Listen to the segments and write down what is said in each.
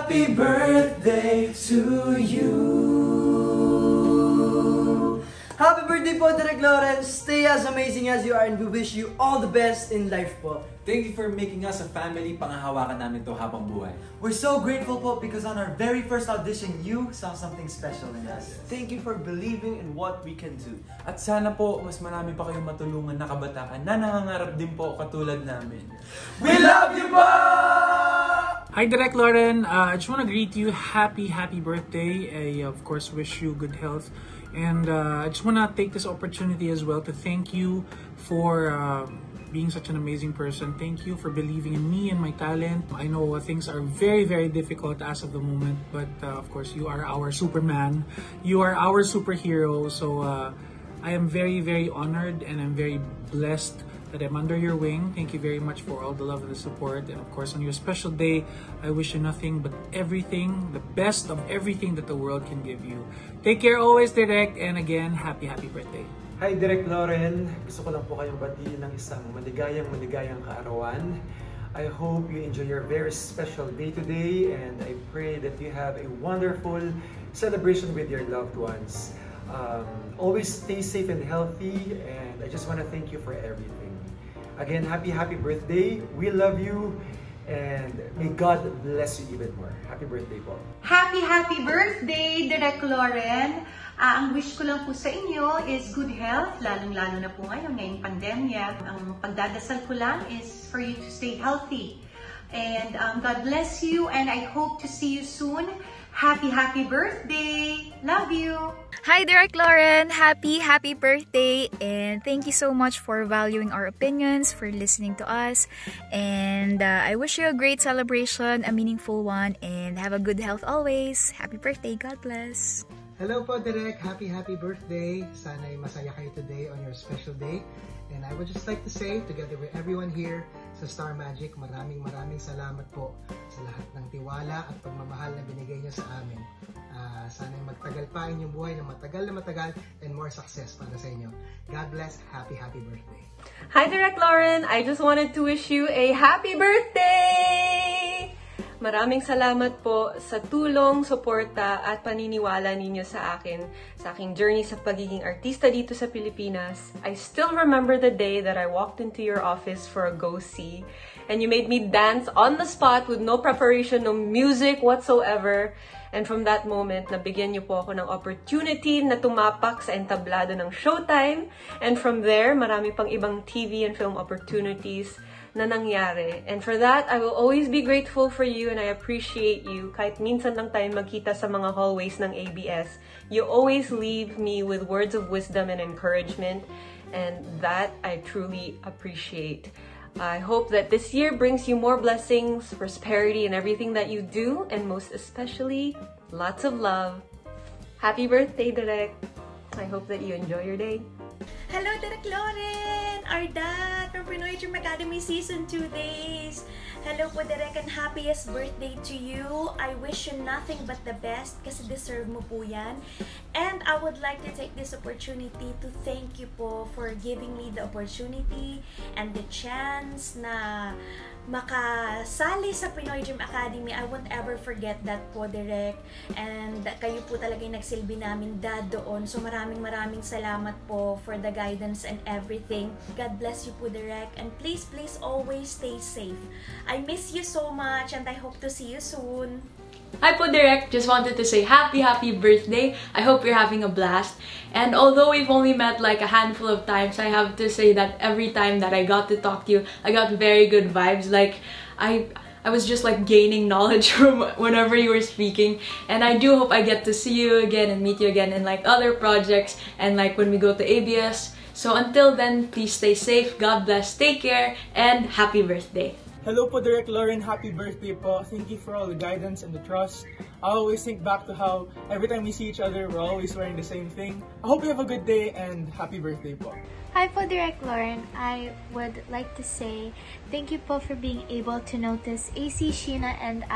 Happy birthday to you! Happy birthday po, Direk Lawrence! Stay as amazing as you are and we wish you all the best in life po. Thank you for making us a family. Pangahawakan namin to habang buhay. We're so grateful po because on our very first audition, you saw something special in us. Thank you for believing in what we can do. At sana po, mas marami pa kayong matulungan na kabataan na nangangarap din po katulad namin. We love you po! Hi, Direk Lauren. I just want to greet you. Happy birthday. I, of course, wish you good health. And I just want to take this opportunity as well to thank you for being such an amazing person. Thank you for believing in me and my talent. I know things are very difficult as of the moment, but of course, you are our Superman. You are our superhero. So I am very honored and I'm very blessed that I'm under your wing. Thank you very much for all the love and the support. And of course, on your special day, I wish you nothing but everything, the best of everything that the world can give you. Take care always, Direk. And again, happy birthday. Hi, Direk Lauren. Gusto ko lang po kayong batiin ng isang maligayang kaarawan. I hope you enjoy your very special day today and I pray that you have a wonderful celebration with your loved ones. Always stay safe and healthy and I just want to thank you for everything. Again, happy birthday. We love you and may God bless you even more. Happy birthday po. Happy birthday, Direk Lauren. Ang wish ko lang po sa inyo is good health, lalong-lalo na po ngayong pandemya. Ang pagdadasal ko lang is for you to stay healthy. And God bless you and I hope to see you soon. Happy birthday! Love you! Hi, Direk Lauren! Happy birthday! And thank you so much for valuing our opinions, for listening to us. And I wish you a great celebration, a meaningful one, and have a good health always. Happy birthday! God bless! Hello po, Direk! Happy birthday! Sana'y masaya kayo today on your special day. And I would just like to say, together with everyone here sa Star Magic, maraming salamat po sa lahat ng tiwala at pagmamahal na binigay niyo sa amin. Sana'y magtagal pa inyong buhay na matagal and more success para sa inyo. God bless. Happy birthday. Hi, Direk Lauren. I just wanted to wish you a happy birthday! Maraming salamat po sa tulong, suporta at paniniwala ninyo sa aking journey sa pagiging artista dito sa Pilipinas. I still remember the day that I walked into your office for a go-see and you made me dance on the spot with no preparation, no music whatsoever. And from that moment, nabigyan niyo po ako ng opportunity na tumapak sa entablado ng Showtime. And from there, marami pang ibang TV and film opportunities na nangyari. And for that, I will always be grateful for you and I appreciate you. Kahit minsan lang tayo magkita sa mga hallways ng ABS, you always leave me with words of wisdom and encouragement. And that I truly appreciate. I hope that this year brings you more blessings, prosperity in everything that you do, and most especially, lots of love. Happy birthday, Direk! I hope that you enjoy your day. Hello, Direk Lauren! Ardat from Pinoy Dream Academy Season 2 Days! Hello po, Direk, and happiest birthday to you! I wish you nothing but the best kasi deserve mo po yan. And I would like to take this opportunity to thank you po for giving me the opportunity and the chance na makasali sa Pinoy Dream Academy. I won't ever forget that po, Direk. And kayo po talaga yung nagsilbi namin dad doon. So maraming salamat po for the guidance and everything. God bless you po, Direk. And please always stay safe. I miss you so much and I hope to see you soon. Hi po, Direk! Just wanted to say happy birthday! I hope you're having a blast. And although we've only met like a handful of times, I have to say that every time that I got to talk to you, I got very good vibes. Like, I was just like gaining knowledge from whenever you were speaking. And I do hope I get to see you again and meet you again in like other projects and like when we go to ABS. So until then, please stay safe, God bless, take care, and happy birthday! Hello po, Direk Lauren. Happy birthday po. Thank you for all the guidance and the trust. I always think back to how every time we see each other, we're always wearing the same thing. I hope you have a good day and happy birthday po. Hi po, Direk Lauren. I would like to say thank you po for being able to notice AC, Sheena, and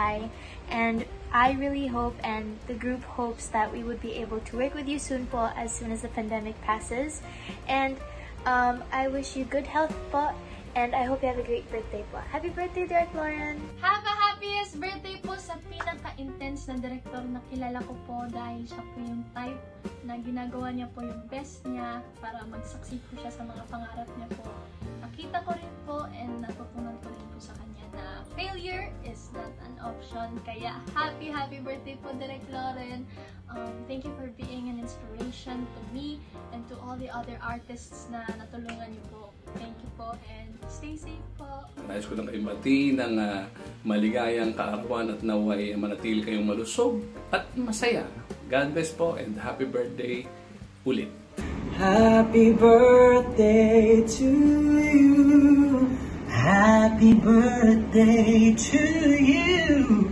I really hope and the group hopes that we would be able to work with you soon po as soon as the pandemic passes. And I wish you good health po. And I hope you have a great birthday po. Happy birthday, Direk Lauren! Have a happiest birthday po sa pinaka intense na director na kilala ko po dahil siya po yung type na ginagawa niya po yung best niya para mag-succeed po siya sa mga pangarap niya po. Nakita ko rin po and natutunan ko rin po sa kanya na failure is not an option. Kaya happy birthday po, Direk Loren. Thank you for being an inspiration to me and to all the other artists na natulungan niyo po. Thank you po and stay safe po. Nais ko lang kayo matiin ng maligayang kaarawan at naway manatili kayong malusog at masaya. God bless po and happy birthday ulit. Happy birthday to you. Happy birthday to you.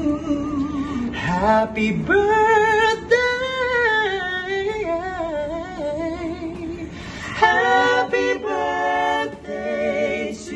Happy birthday. Happy birthday to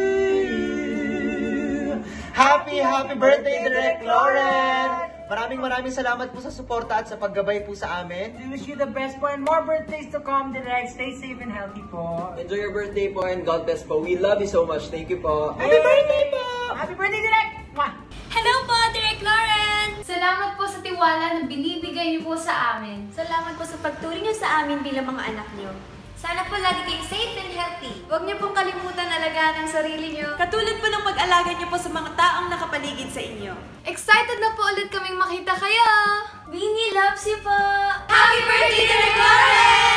you. Happy birthday, Direk Loren. Maraming salamat po sa suporta at sa paggabay po sa amin. We wish you the best po and more birthdays to come, Direk. Stay safe and healthy po. Enjoy your birthday po and God bless po. We love you so much. Thank you po. Happy birthday po! Happy birthday, Direk! Hello po, Direk Loren! Salamat po sa tiwala na binibigay niyo po sa amin. Salamat po sa pagturing niyo sa amin bilang mga anak niyo. Sana po lagi kayong safe and healthy. Huwag niyo pong kalimutan alagaan ang sarili niyo. Katulad po ng pag-alaga niyo po sa mga taong nakapaligid sa inyo. Excited na po ulit kaming makita kayo! Winnie loves you po! Happy birthday, Direk Loren!